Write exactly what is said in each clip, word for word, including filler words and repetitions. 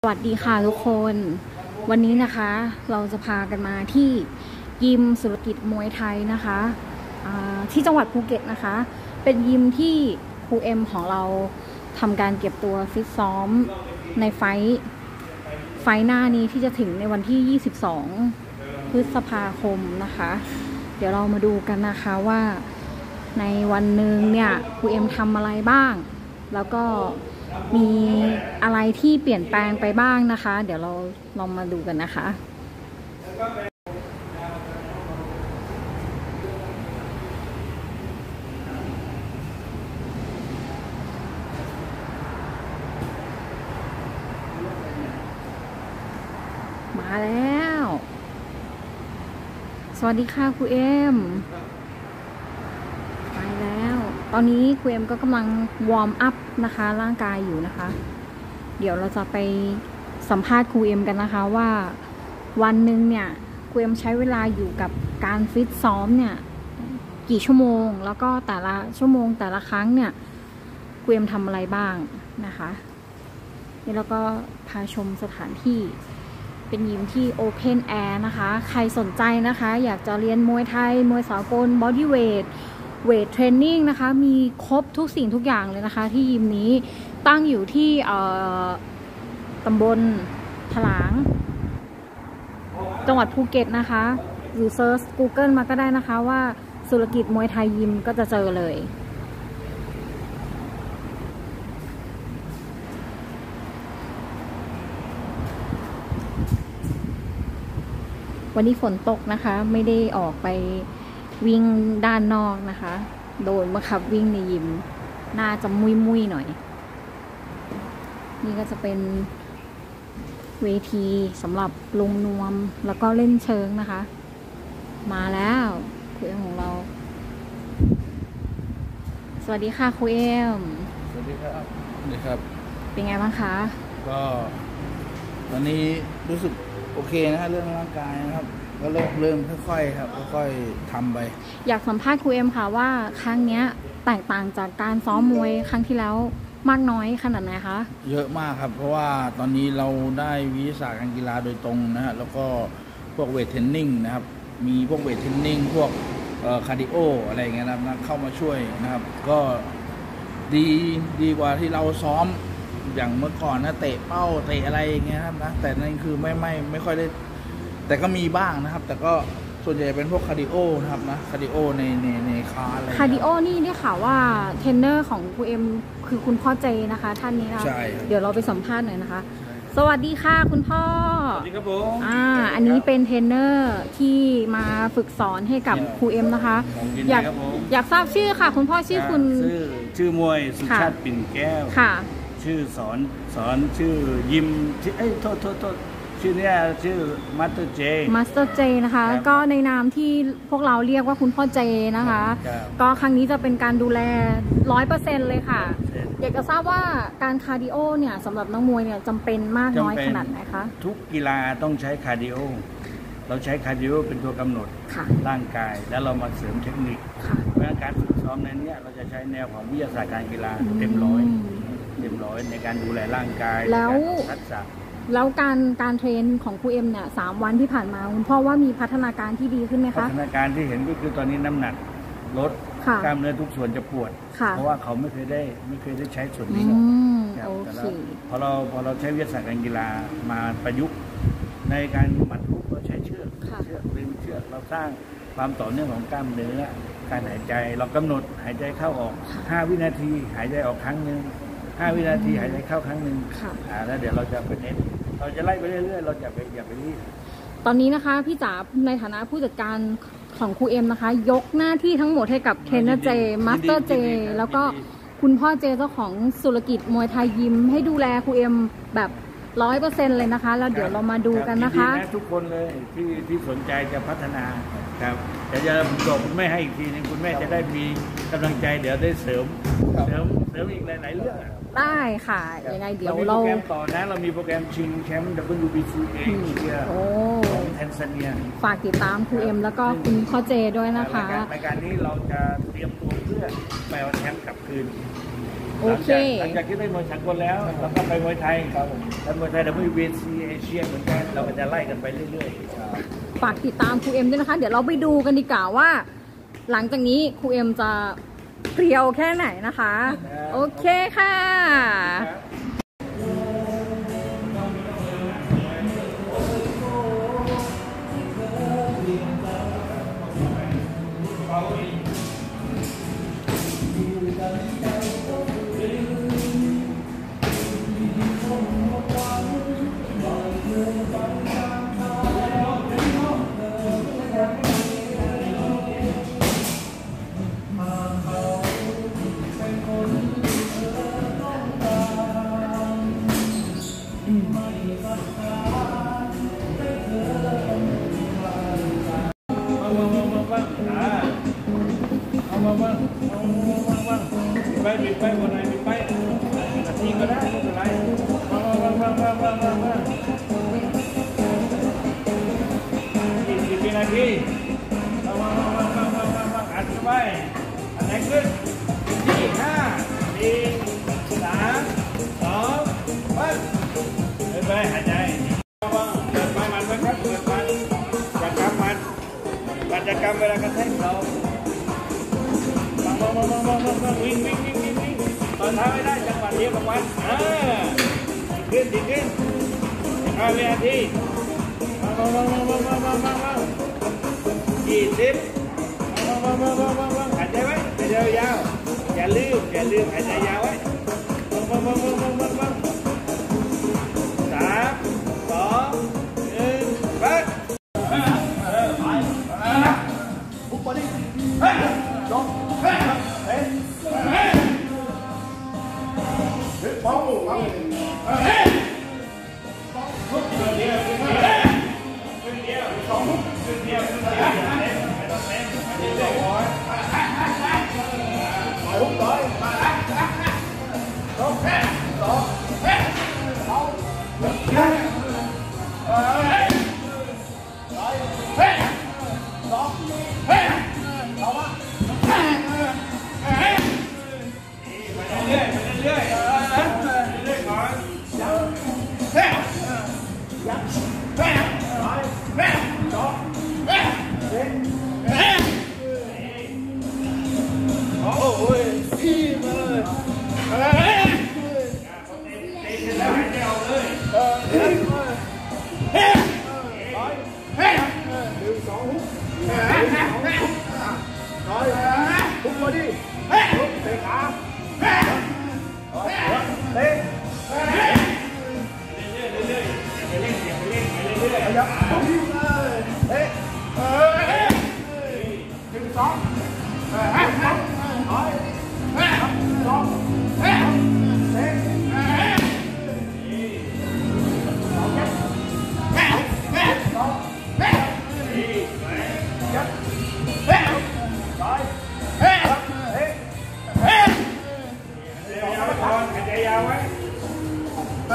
สวัสดีค่ะทุกคนวันนี้นะคะเราจะพากันมาที่ยิมสุรกิจมวยไทยนะคะที่จังหวัดภูเก็ตนะคะเป็นยิมที่ครูเอ็มของเราทำการเก็บตัวฟิตซ้อมในไฟไฟหน้านี้ที่จะถึงในวันที่ยี่สิบสองพฤษภาคมนะคะเดี๋ยวเรามาดูกันนะคะว่าในวันหนึ่งเนี่ยครูเอ็มทำอะไรบ้างแล้วก็มีอะไรที่เปลี่ยนแปลงไปบ้างนะคะเดี๋ยวเราลองมาดูกันนะคะมาแล้วสวัสดีค่ะครูเอ็มไปแล้วตอนนี้ครูเอ็มก็กำลังวอร์มอัพนะคะร่างกายอยู่นะคะเดี๋ยวเราจะไปสัมภาษณ์ครูเอ็มกันนะคะว่าวันหนึ่งเนี่ยครูเอ็มใช้เวลาอยู่กับการฟิตซ้อมเนี่ยกี่ชั่วโมงแล้วก็แต่ละชั่วโมงแต่ละครั้งเนี่ยครูเอ็มทำอะไรบ้างนะคะนี่แล้วก็พาชมสถานที่เป็นยิมที่โอเพนแอร์นะคะใครสนใจนะคะอยากจะเรียนมวยไทยมวยสากลบอดี้เวทเวทเทรนนิ่งนะคะมีครบทุกสิ่งทุกอย่างเลยนะคะที่ยิมนี้ตั้งอยู่ที่ตำบลถลางจังหวัดภูเก็ตนะคะหรือเซิร์ช Google มาก็ได้นะคะว่าสุรกิจมวยไทยยิมก็จะเจอเลยวันนี้ฝนตกนะคะไม่ได้ออกไปวิ่งด้านนอกนะคะโดนบังคับวิ่งในยิมน่าจะมุยมุยหน่อยนี่ก็จะเป็นเวทีสำหรับลงนวมแล้วก็เล่นเชิงนะคะมาแล้วครูเอ็มของเราสวัสดีค่ะครูเอ็มสวัสดีครับสวัสดีครับเป็นไงบ้างคะก็ตอนนี้รู้สึกโอเคนะฮะเรื่องร่างกายนะครับก็เริ่มเริ่มค่อยๆครับค่อยๆทำไปอยากสัมภาษณ์ครูเอ็มค่ะว่าครั้งนี้แตกต่างจากการซ้อมมวยครั้งที่แล้วมากน้อยขนาดไหนคะเยอะมากครับเพราะว่าตอนนี้เราได้วิทยาศาสตร์การกีฬาโดยตรงนะฮะแล้วก็พวกเวทเทรนนิ่งนะครับมีพวกเวทเทรนนิ่งพวกคาร์ดิโออะไรอย่างเงี้ยนะครับเข้ามาช่วยนะครับก็ดีดีกว่าที่เราซ้อมอย่างเมื่อก่อนนะเตะเป้าเตะอะไรอย่างเงี้ยครับนะแต่นั่นคือไม่ไม่ไม่ค่อยได้แต่ก็มีบ้างนะครับแต่ก็ส่วนใหญ่เป็นพวกคาร์ดิโอนะครับนะคาร์ดิโอในในในคาร์อะไรคาร์ดิโอนี่ได้ข่าวว่าเทรนเนอร์ของครูเอ็มคือคุณพ่อเจนะคะท่านนี้นะใช่เดี๋ยวเราไปสัมภาษณ์หน่อยนะคะสวัสดีค่ะคุณพ่อสวัสดีครับผมอ่าอันนี้เป็นเทรนเนอร์ที่มาฝึกสอนให้กับครูเอ็มนะคะอยากอยากทราบชื่อค่ะคุณพ่อชื่อคุณชื่อชื่อมวยสุชาติปิ่นแก้วค่ะชื่อสอนสอนชื่อยิมเอ้ยโทษโทษโทษชื่อเนี้ยชื่อมาสเตอร์เจมาสเตอร์เจนะคะก็ในนามที่พวกเราเรียกว่าคุณพ่อเจนะคะก็ครั้งนี้จะเป็นการดูแลร้อยเปอร์เซ็นต์เลยค่ะอยากจะทราบว่าการคาร์ดิโอเนี่ยสำหรับนักมวยเนี่ยจำเป็นมากน้อยขนาดไหนคะทุกกีฬาต้องใช้คาร์ดิโอเราใช้คาร์ดิโอเป็นตัวกำหนดร่างกายแล้วเรามาเสริมเทคนิคเพราะการฝึกซ้อมในนี้เราจะใช้แนวของวิทยาศาสตร์การกีฬาเต็มร้อยเต็มร้อยในการดูแลร่างกายแล้วทักษะแล้วการการเทรนของครูเอ็มเนี่ยสามวันที่ผ่านมาคุณพ่อว่ามีพัฒนาการที่ดีขึ้นไหมคะพัฒนาการที่เห็นก็คือตอนนี้น้ำหนักลดกล้ามเนื้อทุกส่วนจะปวดเพราะว่าเขาไม่เคยได้ไม่เคยได้ใช้ส่วนนี้แต่แล้วพอเราพอเราใช้วิทยาศาสตร์การกีฬามาประยุกต์ในการหมัดลุกเราใช้เชือกเชือกดึงเชือกเราสร้างความต่อเนื่องของกล้ามเนื้อการหายใจเรากำหนดหายใจเข้าออกห้าวินาทีหายใจออกครั้งนึงห้าวินาทีหายใจเข้าครั้งหนึ่งอ่าแล้วเดี๋ยวเราจะไปเน้นเราจะไล่ไปเรื่อยๆเราจะไปอย่าไปรีบตอนนี้นะคะพี่จ๋าในฐานะผู้จัดการของครูเอ็มนะคะยกหน้าที่ทั้งหมดให้กับเทรนเนอร์เจมาสเตอร์เจแล้วก็คุณพ่อเจเจ้าของสุรกิจมวยไทยยิมให้ดูแลครูเอ็มแบบร้อยเปอร์เซ็นต์เลยนะคะแล้วเดี๋ยวเรามาดูกันนะคะทุกคนเลยที่ที่สนใจจะพัฒนาครับเดี๋ยวจะบอกคุณแม่ให้อีกทีนึงคุณแม่จะได้มีกำลังใจเดี๋ยวได้เสริมเสริมเสริมอีกหลายๆเรื่องได้ค่ะยังไงเดี๋ยวเราโปรแกรมต่อนะเรามีโปรแกรมชิงแชมป์ ดับเบิลยู บี ซี เอเชียของแทนซาเนียฝากติดตามครูเอ็มแล้วก็คุณพ่อเจด้วยนะคะรายการนี้เราจะเตรียมตัวเพื่อไปเอาแชมป์กลับคืนโอเคหลังจากที่ได้มวยสากลแล้วเราก็ไปมวยไทยครับผมแล้วมวยไทยเราไม่เวทีเอเชียเหมือนกันเราก็จะไล่กันไปเรื่อยๆฝากติดตามครูเอ็มด้วยนะคะเดี๋ยวเราไปดูกันดีกว่าว่าหลังจากนี้ครูเอ็มจะเปรี้ยวแค่ไหนนะคะโอเคค่ะไปบิดไปวันไหนบิดไปนาทีก็ได้ไม่เป็นไรมามามามามามามายี่สิบวินาทีมามามามามามามาอัดไปอันไหนขึ้นที่ห้าสี่สามสองไปเดินไปหายใจเดินไปมันไปครับเดินไปจะกำมันมันจะกำเวลากระแทกเรามามามามามาวิ่งวิ่งวิ่งวิ่งวิ่งตอนเท้าไม่ได้จังหวะเดียวกับมันอ่าขึ้นดีขึ้นห้าวินาทีมามามามามามามามายี่สิบมามามามามามาหายใจไว้หายใจยาวอย่าลืมอย่าลืมหายใจยาวไว้มามามามามามาสามสองหนึ่งไปปุ๊บไปดิเฮ้ยจบเฮ้ยเฮ้ยเฮ้ยป้องป้องเฮ้ยลุกเดียวเดียวเดียวสองเดียวเดียวเดียวไม่ต้องเต้นไม่ต้องเต้นร้อยลุกร้อยสองสองสองเฮ้ยเอาเฮ้ยเฮ้ยเฮ้ยสองเฮ้ยเอามาเฮ้ยไปเรื่อยไปเรื่อยเรื่อยก่อนเฮ้ยยักเฮ้ยร้อยเฮ้ยสองเฮ้ยเฮ้ยเฮ้ยโอ้ยพี่เลยเฮ้ยเต้นแล้วให้เจ้าเลยเฮ้ยเฮ้ยร้อยเฮ้ยหนึ่งสองหุบเฮ้ยสองหุบร้อยหุบมาดิเฮ้ยเตะขาเฮ้ยเตะเฮ้ยเรื่อยเรื่อยไปเล่นไปเล่นไปเรื่อยๆยับเฮ้ยเฮ้ยหนึ่งสองเฮ้ยสองร้อยเฮ้ยสองเฮ้ยเตะเฮ้ยสองยับเฮ้ยเฮ้ยสองเฮ้ยยับเฮ้ยร้อยเฮ้ยเฮ้ยเฮ้ยสองแล้วมาทอนหายใจยาวไว้ห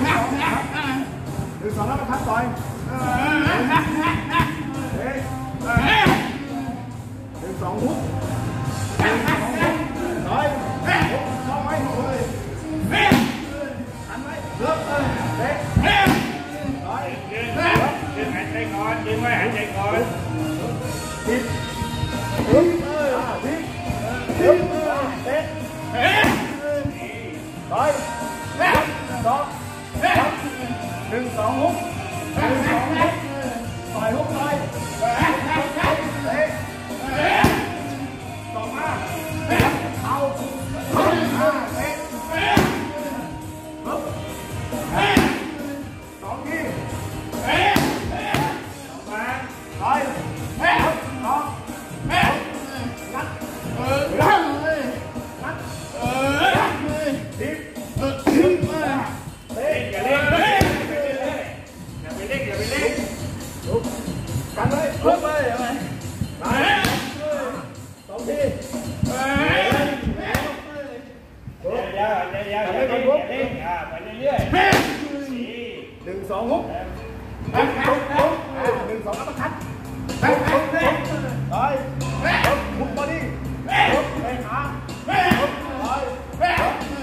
นึ่งสองแล้วมาทับต่อยเฮ้ยหนึ่งสองหุบหนึ่งสองหุบร้อยหุบสองไว้เลยหันไว้เลิกเลยเฮ้ยร้อยดึงดึงหายใจก่อนดึงไว้หายใจก่อนปิดดึงเออดึงดึงเตะร้อยสองหนึ่งสองหุบหนึ่งสองหุบต่อยหุบต่อยเตะสองมาเอาเตะสองทีสองมาต่อยสองนัดเออนัดเออดิบดิบเล่นอย่าเล่นอย่าไปเล่นอย่าไปเล่นลุกกันเลยลุกไปเอาไหมไปสองทีเฮ้ยยาวยาวยาวอย่าเล่นอย่าเล่นอ่าไปเรื่อยๆหนึ่งสองหุบหนึ่งสองหุบหนึ่งสองอัปคัตหุบหุบเลยต่อยหุบหุบบอดี้หุบไปขาหุบต่อย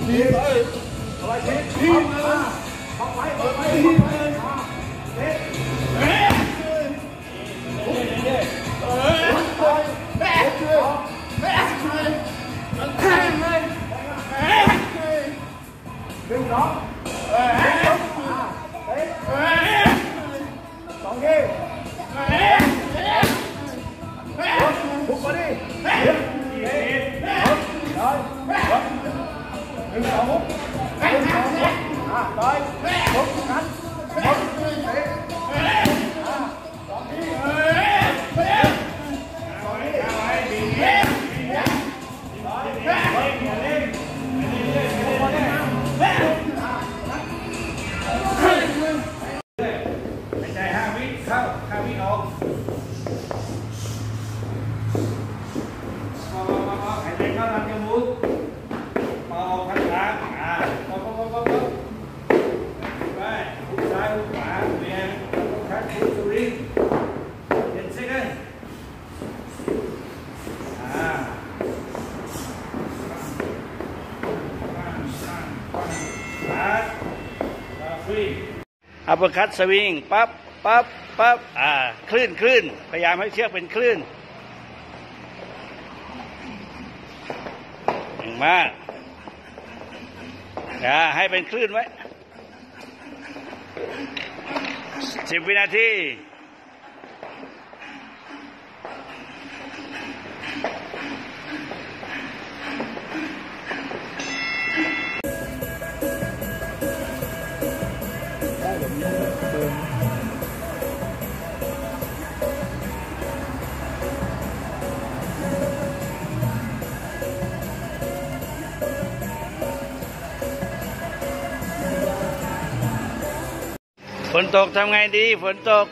ดีเลยอะไรดีดีเลยเอาไว้เอาไว้เอาไว้เอ๊ะเอ๊ะเอ๊ะเอ๊ะเอ๊ะเอ๊ะเอ๊ะมันแทงเลยเอ๊ะหนึ่งสองเอ๊ะเอ๊ะเอ๊ะสองทีเอ๊ะเอ๊ะทุกคนดิเอ๊ะเอ๊ะเอ๊ะร้อยหนึ่งสองหกหนึ่งสองหกอ่ะร้อยหกกันหกเอ๊ะเอ๊ะอ่ะสองทีเอ๊ะเอ๊ะสองทีเอ๊ะเอ๊ะร้อยเอ๊ะเอ๊ะเอ๊ะเอ๊ะทุกคนดิเอ๊ะไม่ใช่ห้าวิเข้าห้าวิออกพอพอพอพอหายใจเข้าทางจมูกพอออกทางหลังอ่าพอพอพอพอพอไปหุบซ้ายหุบขวาเวียงแล้วก็คัดหุบสุรินทร์เจ็ดเซคันด์อ่าคัดฟรีอัปเปอร์คัตสวิงปั๊บปั๊บปั๊บอ่าคลื่นคลื่นพยายามให้เชือกเป็นคลื่นเก่งมากอ่าให้เป็นคลื่นไว้สิบวินาทีฝนตกทำไงดีฝนตก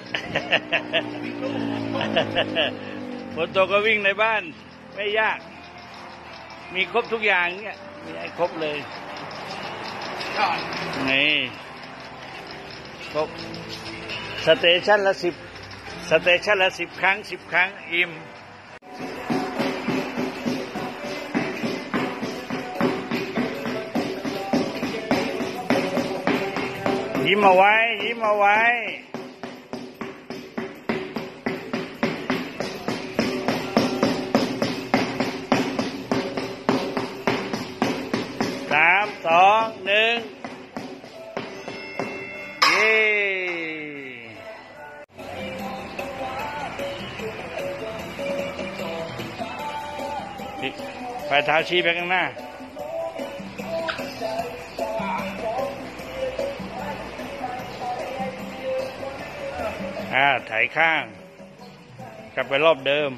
ฝนตกก็วิ่งในบ้านไม่ยากมีครบทุกอย่างเนี่ยมีให้ครบเลยนี่ครบสเตชันละสิบสเตชันละสิบครั้งสิบครั้งอิ่มยิ้มเอาไว้ยิ้มเอาไว้สามสองหนึ่งเย้ไปเท้าชี้ไปข้างหน้าอ่าถ่ายข้างกลับไปรอบเดิม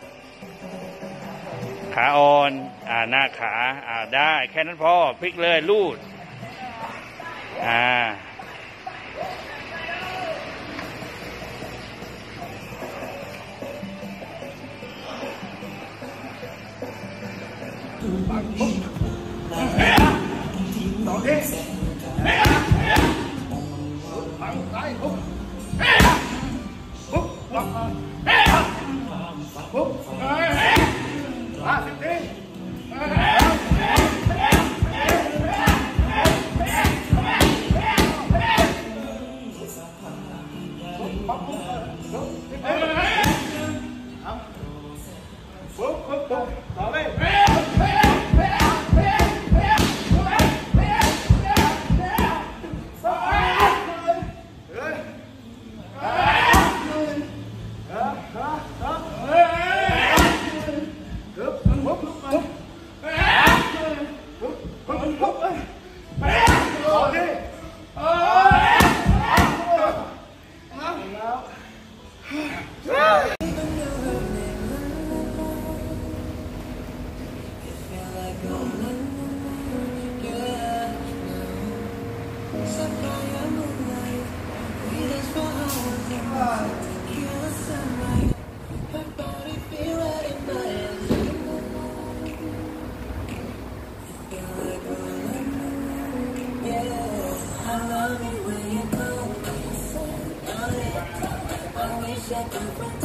ขาอ่อนอ่าหน้าขาอ่าได้แค่นั้นพอพลิกเลยลูดอ่าต่อที่ฝั่งซ้ายปุ๊บปุ๊บปุ๊บปุ๊บห้าสิบทีปุ๊บปุ๊บปุ๊บต่อเลย Second